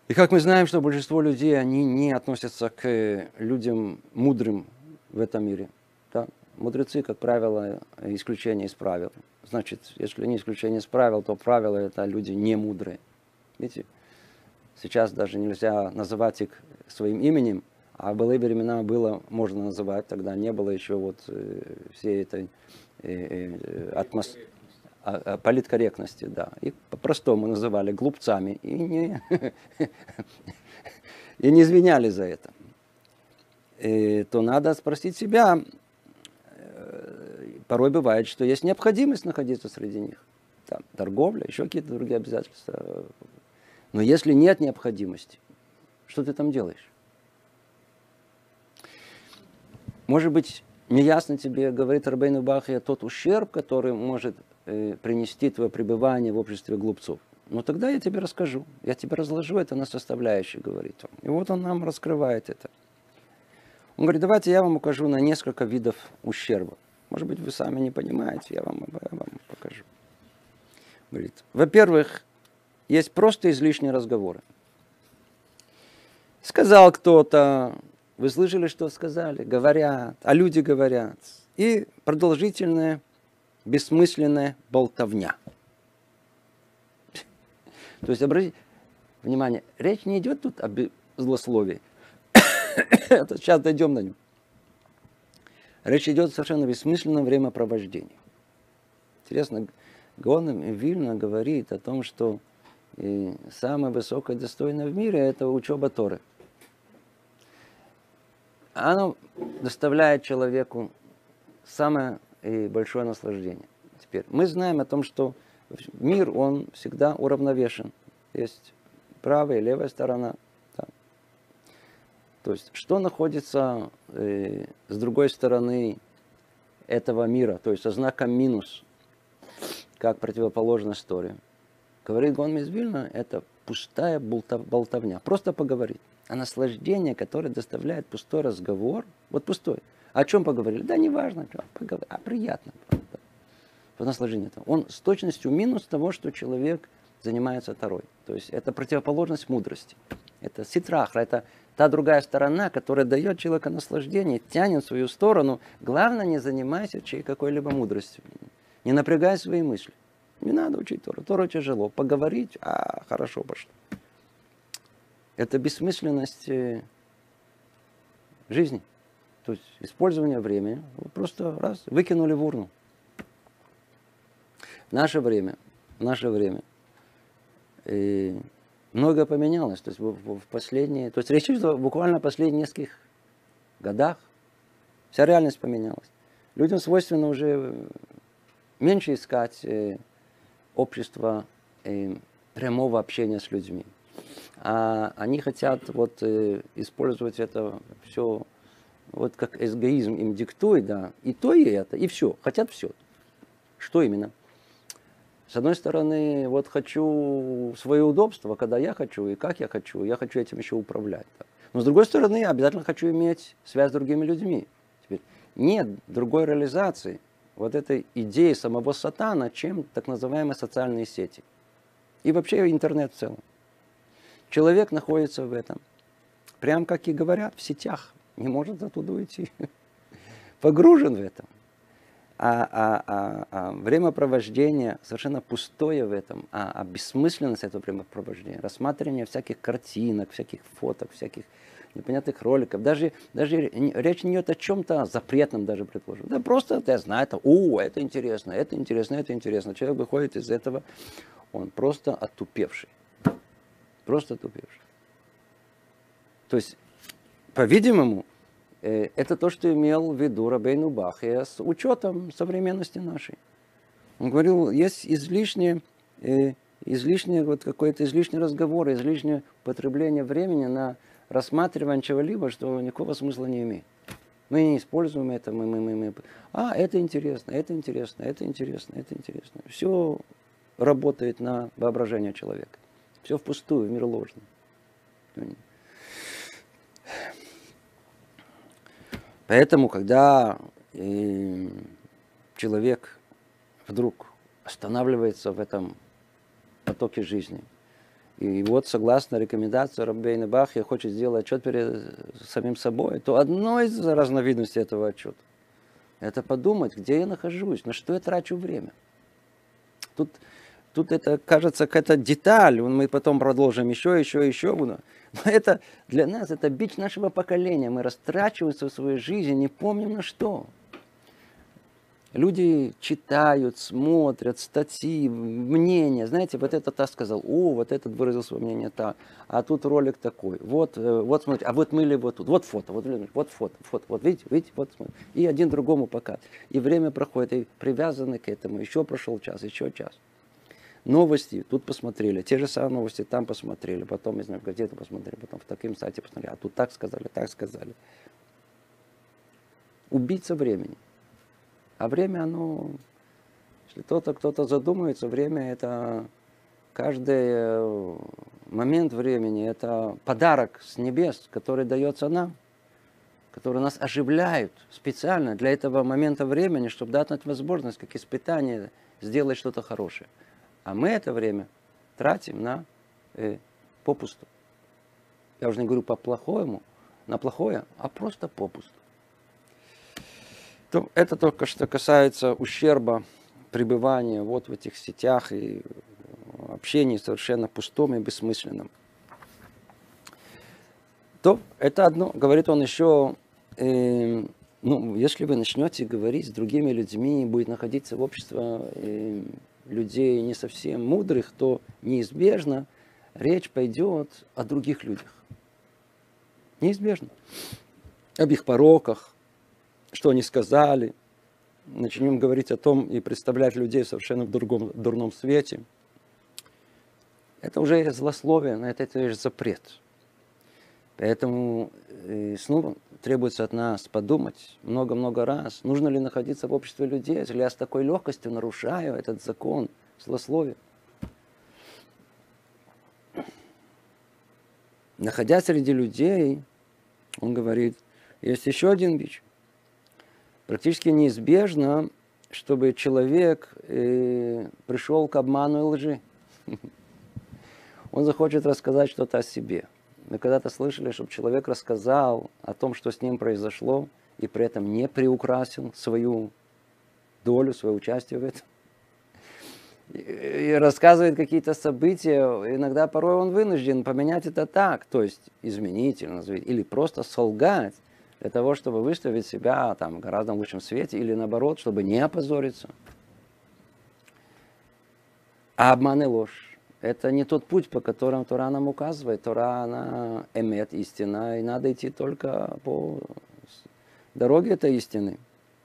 И как мы знаем, что большинство людей, они не относятся к людям мудрым в этом мире. Да? Мудрецы, как правило, исключение из правил. Значит, если не исключение из правил, то правила это люди не мудрые. Видите, сейчас даже нельзя называть их своим именем, а в былые времена было можно называть, тогда не было еще вот всей этой политкорректности, да. Их по-простому называли глупцами и не, и не извиняли за это. То надо спросить себя, порой бывает, что есть необходимость находиться среди них. Там, торговля, еще какие-то другие обязательства. Но если нет необходимости, что ты там делаешь? Может быть, неясно тебе, говорит Рабейну Бахья, тот ущерб, который может принести твое пребывание в обществе глупцов. Ну тогда я тебе расскажу, я тебе разложу это на составляющие, говорит он. И вот он нам раскрывает это. Он говорит, давайте я вам укажу на несколько видов ущерба. Может быть, вы сами не понимаете, я вам покажу. Говорит, во-первых, есть просто излишние разговоры. Сказал кто-то, вы слышали, что сказали? Говорят, а люди говорят. И продолжительная, бессмысленная болтовня. То есть, обратите внимание, речь не идет тут об злословии. Это сейчас дойдем до него. Речь идет о совершенно бессмысленном времяпровождении. Интересно, Гаон Вильна говорит о том, что самое высокое достойное в мире – это учеба Торы. Оно доставляет человеку самое большое наслаждение. Теперь мы знаем о том, что мир, он всегда уравновешен. Есть правая и левая сторона. Да. То есть, что находится с другой стороны этого мира, то есть со знаком минус, как противоположность Торе. Говорит Гаон из Вильна, это пустая болтовня. Просто поговорить. А наслаждение, которое доставляет пустой разговор, вот пустой. О чем поговорили? Да неважно, а приятно. Вот наслаждение. Он с точностью минус того, что человек занимается Торой. То есть это противоположность мудрости. Это ситрахра, это та другая сторона, которая дает человеку наслаждение, тянет в свою сторону. Главное, не занимайся какой-либо мудростью. Не напрягай свои мысли. Не надо учить Тору. Тору тяжело. Поговорить, хорошо пошло. Это бессмысленность жизни. То есть использование времени. Просто раз, выкинули в урну. В наше время многое поменялось. То есть в последние, то есть речь идет буквально в последних нескольких годах. Вся реальность поменялась. Людям свойственно уже меньше искать общество прямого общения с людьми. А они хотят вот использовать это все, вот как эгоизм им диктует, да, и то, и это, и все, хотят все. Что именно? С одной стороны, вот хочу свое удобство, когда я хочу и как я хочу этим еще управлять. Да. Но с другой стороны, я обязательно хочу иметь связь с другими людьми. Теперь нет другой реализации вот этой идеи самого сатана, чем так называемые социальные сети. И вообще интернет в целом. Человек находится в этом. Прям как и говорят, в сетях. Не может оттуда уйти. Погружен в этом. А времяпровождение совершенно пустое в этом. А бессмысленность этого времяпровождения, рассматривание всяких картинок, всяких фоток, всяких непонятных роликов. Даже речь не идет о чем-то запретном даже, предположим. Да просто я знаю, это интересно, это интересно, это интересно. Человек выходит из этого, он просто отупевший. Просто отупевший. То есть, по-видимому, это то, что имел в виду Рабейну Бахья с учетом современности нашей. Он говорил, есть излишний вот какой-то излишний разговор, излишнее употребление времени на рассматривание чего-либо, что никакого смысла не имеет. Мы не используем это, это интересно, это интересно, это интересно, это интересно. Все работает на воображение человека. Все впустую, в мир ложный. Поэтому, когда человек вдруг останавливается в этом потоке жизни и вот согласно рекомендации Рабейна Бахья хочет сделать отчет перед самим собой, то одной из разновидностей этого отчета это подумать, где я нахожусь, на что я трачу время. Тут это, кажется, какая-то деталь, мы потом продолжим еще. Но это для нас, это бич нашего поколения. Мы растрачиваемся в своей жизни, не помним на что. Люди читают, смотрят статьи, мнения. Знаете, вот этот так сказал, вот этот выразил свое мнение так, а тут ролик такой. Вот смотрите, а вот мы ли вот тут, вот фото, вот фото, вот видите, вот смотрите. И один другому показывает. И время проходит, и привязаны к этому. Еще прошел час, еще час. Новости тут посмотрели, те же самые новости там посмотрели, потом, не знаю, в газету посмотрели, потом в таком сайте посмотрели, а тут так сказали, так сказали. Убийца времени. А время, оно, если кто-то задумается, время это, каждый момент времени, это подарок с небес, который дается нам, который нас оживляют специально для этого момента времени, чтобы дать нам возможность, как испытание, сделать что-то хорошее. А мы это время тратим на попусту. Я уже не говорю по-плохому, на плохое, а просто попусту. То это только что касается ущерба пребывания вот в этих сетях и общении совершенно пустом и бессмысленном. То это одно. Говорит он еще, если вы начнете говорить с другими людьми, будет находиться в обществе людей не совсем мудрых, то неизбежно речь пойдет о других людях. Неизбежно. Об их пороках, что они сказали. Начнем говорить о том и представлять людей совершенно в дурном свете. Это уже злословие, но это же запрет. Поэтому снова требуется от нас подумать много-много раз, нужно ли находиться в обществе людей, если я с такой легкостью нарушаю этот закон злословия. Находясь среди людей, он говорит, есть еще один бич. Практически неизбежно, чтобы человек пришел к обману и лжи. Он захочет рассказать что-то о себе. Мы когда-то слышали, чтобы человек рассказал о том, что с ним произошло, и при этом не приукрасил свою долю, свое участие в этом. И рассказывает какие-то события, иногда порой он вынужден поменять это так, то есть изменить или просто солгать, для того, чтобы выставить себя там, в гораздо лучшем свете, или наоборот, чтобы не опозориться. А обман и ложь. Это не тот путь, по которому Тора нам указывает. Тора, она эмет, истина, и надо идти только по дороге этой истины.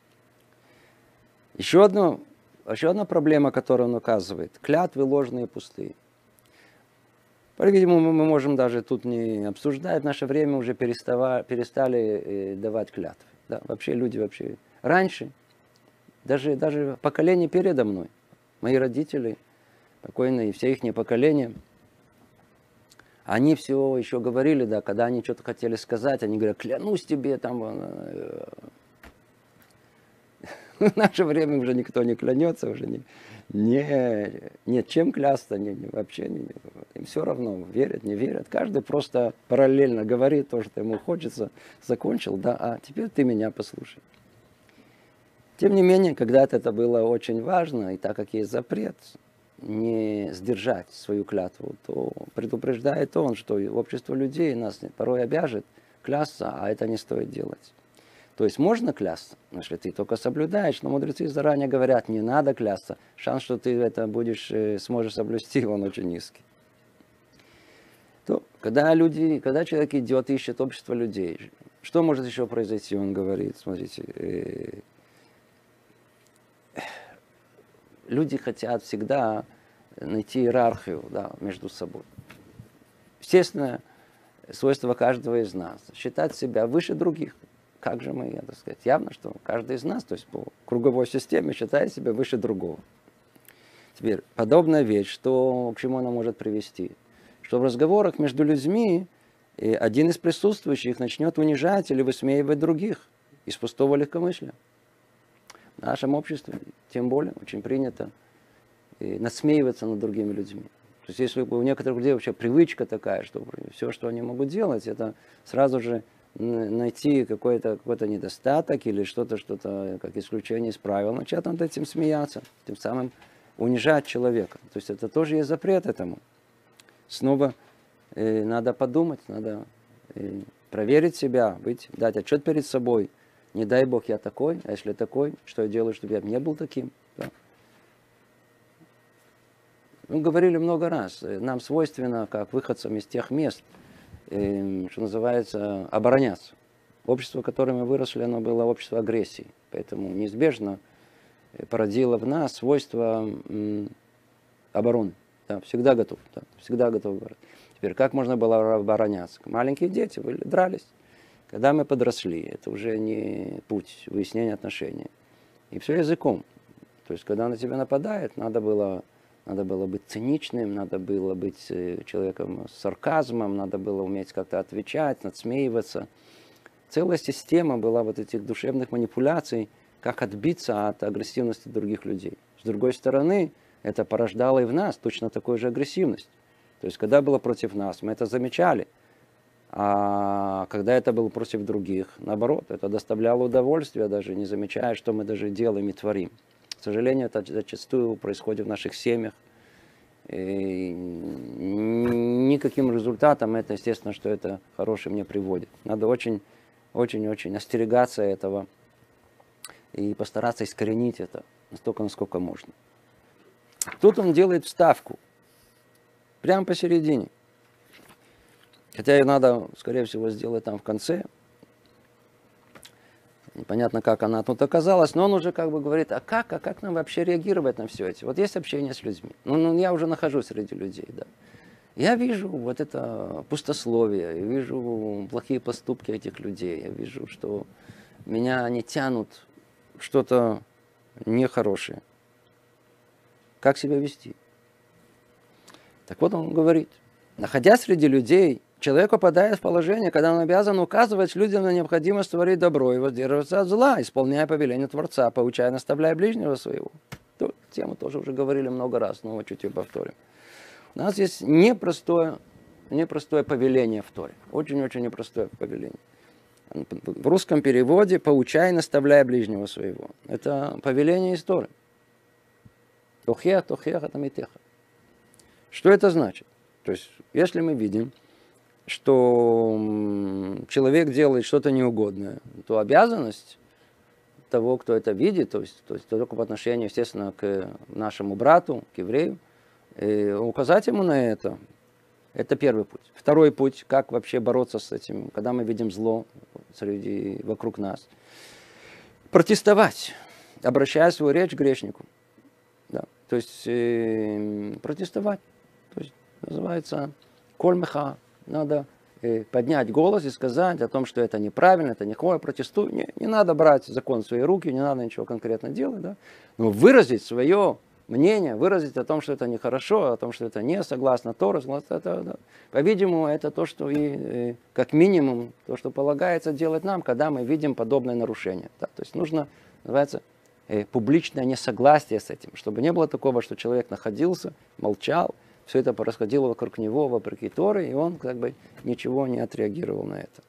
Еще одна проблема, которую он указывает. Клятвы ложные и пустые. По-видимому, мы можем даже тут не обсуждать. В наше время уже перестали давать клятвы. Да, вообще люди раньше, даже поколение передо мной, мои родители, покойные, все их поколения, они все еще говорили, да, когда они что-то хотели сказать, они говорят, клянусь тебе, там, в наше время уже никто не клянется, уже нет, чем клясться, вообще им все равно, верят, не верят, каждый просто параллельно говорит то, что ему хочется, закончил, да, а теперь ты меня послушай. Тем не менее, когда-то это было очень важно, и так как есть запрет, не сдержать свою клятву, то предупреждает он, что общество людей нас порой обяжет клясться, а это не стоит делать. То есть можно клясться, если ты только соблюдаешь, но мудрецы заранее говорят, не надо клясться, шанс, что ты это сможешь соблюсти, он очень низкий. То, когда человек идет, ищет общество людей, что может еще произойти, он говорит, смотрите, люди хотят всегда найти иерархию, да, между собой. Естественно, свойство каждого из нас считать себя выше других. Как же мы, так сказать, явно, что каждый из нас, то есть по круговой системе, считает себя выше другого. Теперь, подобная вещь, к чему она может привести? Что в разговорах между людьми один из присутствующих начнет унижать или высмеивать других из пустого легкомыслия. В нашем обществе, тем более, очень принято насмеиваться над другими людьми. То есть если у некоторых людей вообще привычка такая, что все, что они могут делать, это сразу же найти какой-то недостаток или что-то, как исключение из правил, начать над этим смеяться, тем самым унижать человека. То есть это тоже есть запрет этому. Снова надо подумать, надо проверить себя, дать отчет перед собой. Не дай Бог я такой, а если такой, что я делаю, чтобы я не был таким? Да. Мы говорили много раз, нам свойственно, как выходцам из тех мест, что называется, обороняться. Общество, в котором мы выросли, оно было общество агрессии. Поэтому неизбежно породило в нас свойство обороны. Да, всегда готов. Да, всегда готов говорить. Теперь, как можно было обороняться? Маленькие дети дрались. Когда мы подросли, это уже не путь выяснения отношений. И все языком. То есть, когда на тебя нападает, надо было быть циничным, надо было быть человеком с сарказмом, надо было уметь как-то отвечать, надсмеиваться. Целая система была вот этих душевных манипуляций, как отбиться от агрессивности других людей. С другой стороны, это порождало и в нас точно такую же агрессивность. То есть, когда было против нас, мы это замечали. А когда это было против других, наоборот, это доставляло удовольствие, даже не замечая, что мы даже делаем и творим. К сожалению, это зачастую происходит в наших семьях. И никаким результатом это, естественно, что это хорошим не приводит. Надо очень остерегаться этого и постараться искоренить это настолько, насколько можно. Тут он делает вставку. Прямо посередине. Хотя ее надо, скорее всего, сделать там в конце. Непонятно, как она тут оказалась, но он уже как бы говорит, а как нам вообще реагировать на все это? Вот есть общение с людьми. Ну, я уже нахожусь среди людей, да. Я вижу вот это пустословие, я вижу плохие поступки этих людей, я вижу, что меня они тянут в что-то нехорошее. Как себя вести? Так вот он говорит, находясь среди людей, человек попадает в положение, когда он обязан указывать людям на необходимость творить добро и воздерживаться от зла, исполняя повеление Творца, поучая, наставляя ближнего своего. Эту тему тоже уже говорили много раз, но чуть ее повторим. У нас есть непростое повеление в Торе. Очень-очень непростое повеление. В русском переводе «поучай, наставляя ближнего своего». Это повеление из Торы. Тохех, это митеха. Что это значит? То есть, если мы видим, что человек делает что-то неугодное, то обязанность того, кто это видит, то есть только по отношению, естественно, к нашему брату, к еврею, указать ему на это. Это первый путь. Второй путь, как вообще бороться с этим, когда мы видим зло вокруг нас. Протестовать, обращая свою речь к грешнику. Да. То есть протестовать. То есть называется коль-меха. Надо поднять голос и сказать о том, что это неправильно, это нехорошо, протестую. Не надо брать закон в свои руки, не надо ничего конкретно делать. Да? Но выразить свое мнение, выразить о том, что это нехорошо, о том, что это не согласно Тору, да. По-видимому, это то, что и как минимум, то, что полагается делать нам, когда мы видим подобное нарушение. Да? То есть нужно, называется, публичное несогласие с этим, чтобы не было такого, что человек находился, молчал, все это происходило вокруг него, вопреки Торы, и он как бы ничего не отреагировал на это.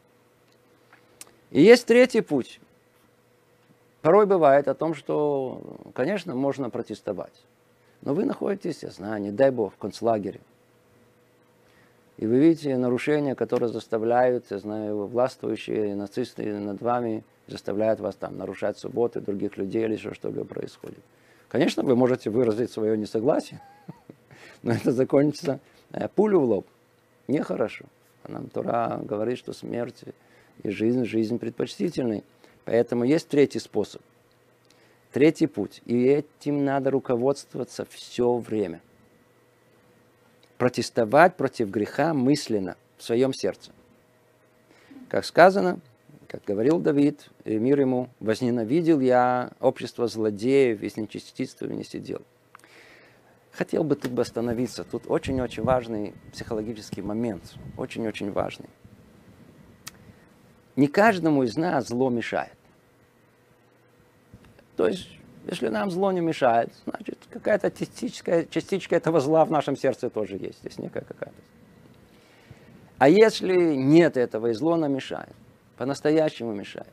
И есть третий путь. Порой бывает о том, что, конечно, можно протестовать. Но вы находитесь, я знаю, не дай Бог, в концлагере. И вы видите нарушения, которые заставляют, я знаю, властвующие нацисты над вами, заставляют вас там нарушать субботы других людей или еще что-либо происходит. Конечно, вы можете выразить свое несогласие, но это закончится пулю в лоб. Нехорошо. А нам Тора говорит, что смерть и жизнь предпочтительной. Поэтому есть третий способ. Третий путь. И этим надо руководствоваться все время. Протестовать против греха мысленно, в своем сердце. Как сказано, как говорил Давид, мир ему, возненавидел я общество злодеев и с нечестивцами не сидел. Хотел бы тут остановиться. Тут очень-очень важный психологический момент. Очень-очень важный. Не каждому из нас зло мешает. То есть Если нам зло не мешает, значит, какая-то частичка этого зла в нашем сердце тоже есть. Есть некая какая-то. А если нет этого, и зло нам мешает, по-настоящему мешает.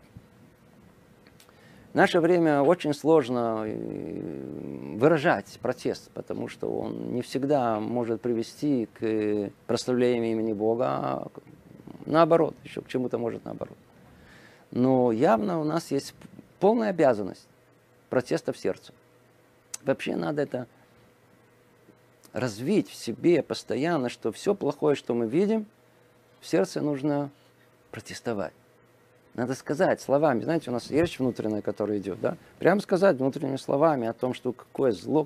В наше время очень сложно выражать протест, потому что он не всегда может привести к прославлению имени Бога, а наоборот, еще к чему-то может наоборот. Но явно у нас есть полная обязанность протеста в сердце. Вообще надо это развить в себе постоянно, что все плохое, что мы видим, в сердце нужно протестовать. Надо сказать словами. Знаете, у нас речь внутренняя, которая идет, да? Прямо сказать внутренними словами о том, что какое зло,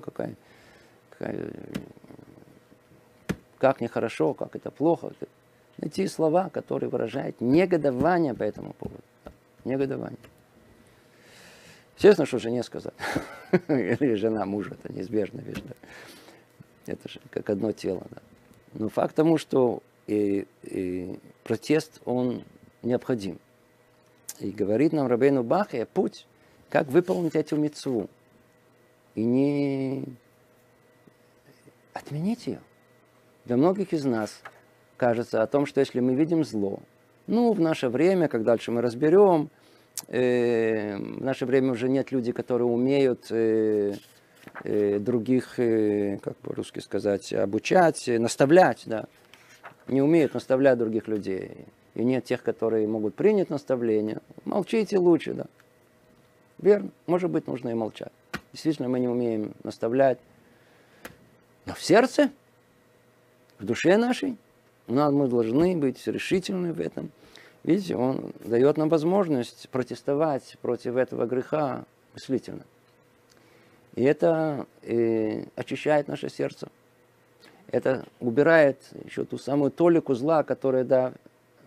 как нехорошо, как это плохо. Найти слова, которые выражают негодование по этому поводу. Негодование. Естественно, что жене сказать. Или жена мужа, это неизбежная вещь. Да? Это же как одно тело. Да? Но факт тому, что протест, он необходим. И говорит нам Рабейну Бахья путь, как выполнить эту мицву. И не отменить ее. Для многих из нас кажется о том, что если мы видим зло, в наше время, как дальше мы разберем, в наше время уже нет людей, которые умеют других, как по-русски сказать, обучать, наставлять, да. Не умеют наставлять других людей. И нет тех, которые могут принять наставление. Молчите лучше, да. Верно. Может быть, нужно и молчать. Действительно, мы не умеем наставлять. Но в сердце, в душе нашей, мы должны быть решительны в этом. Видите, он дает нам возможность протестовать против этого греха мыслительно. И это очищает наше сердце. Это убирает еще ту самую толику зла, которая,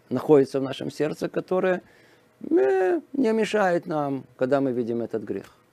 находится в нашем сердце, которая не мешает нам, когда мы видим этот грех.